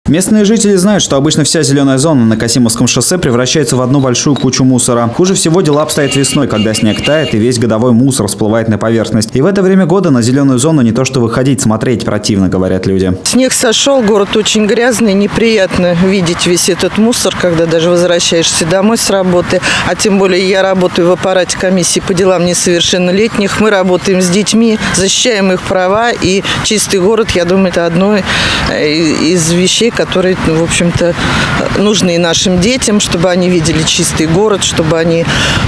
Местные жители знают, что обычно вся зеленая зона на Касимовском шоссе превращается в одну большую кучу мусора. Хуже всего дела обстоят весной, когда снег тает и весь годовой мусор всплывает на поверхность. И в это время года на зеленую зону не то что выходить, смотреть противно, говорят люди. Снег сошел, город очень грязный, неприятно видеть весь этот мусор, когда даже возвращаешься домой с работы. А тем более я работаю в аппарате комиссии по делам несовершеннолетних. Мы работаем с детьми, защищаем их права. И чистый город, я думаю, это одно из вещей, которые, в общем-то, нужны и нашим детям, чтобы они видели чистый город, чтобы они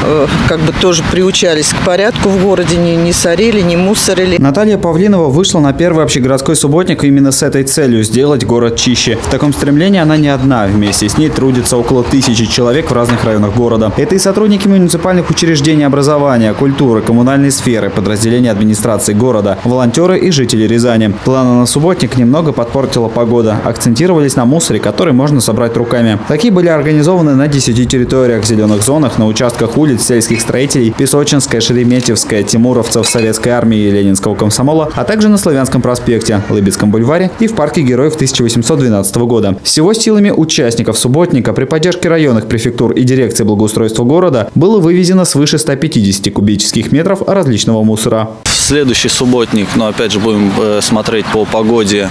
тоже приучались к порядку в городе, не сорили, не мусорили. Наталья Павлинова вышла на первый общегородской субботник именно с этой целью – сделать город чище. В таком стремлении она не одна. Вместе с ней трудится около 1000 человек в разных районах города. Это и сотрудники муниципальных учреждений образования, культуры, коммунальной сферы, подразделения администрации города, волонтеры и жители Рязани. Планы на субботник немного подпортила погода. Акцентировались на мусоре, который можно собрать руками. Такие были организованы на 10 территориях, зеленых зонах, на участках улиц сельских строителей Песочинская, Шереметьевская, Тимуровцев, Советской армии и Ленинского комсомола, а также на Славянском проспекте, Лыбецком бульваре и в парке Героев 1812 года. Всего силами участников субботника при поддержке районных префектур и дирекции благоустройства города было вывезено свыше 150 кубических метров различного мусора. Следующий субботник, но опять же будем смотреть по погоде.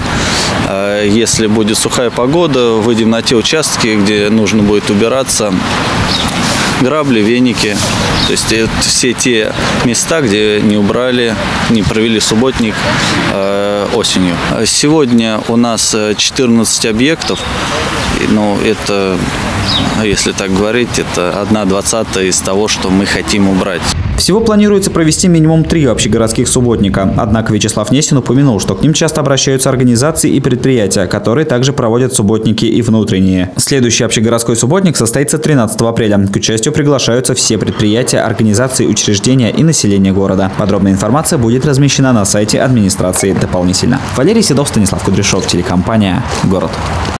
Если будет сухая погода, выйдем на те участки, где нужно будет убираться. Грабли, веники, то есть это все те места, где не убрали, не провели субботник осенью. Сегодня у нас 14 объектов, ну это, если так говорить, это 1/20 из того, что мы хотим убрать. Всего планируется провести минимум 3 общегородских субботника. Однако Вячеслав Нестин упомянул, что к ним часто обращаются организации и предприятия, которые также проводят субботники и внутренние. Следующий общегородской субботник состоится 13 апреля. К участию приглашаются все предприятия, организации, учреждения и население города. Подробная информация будет размещена на сайте администрации дополнительно. Валерий Седов, Станислав Кудряшов, телекомпания «Город».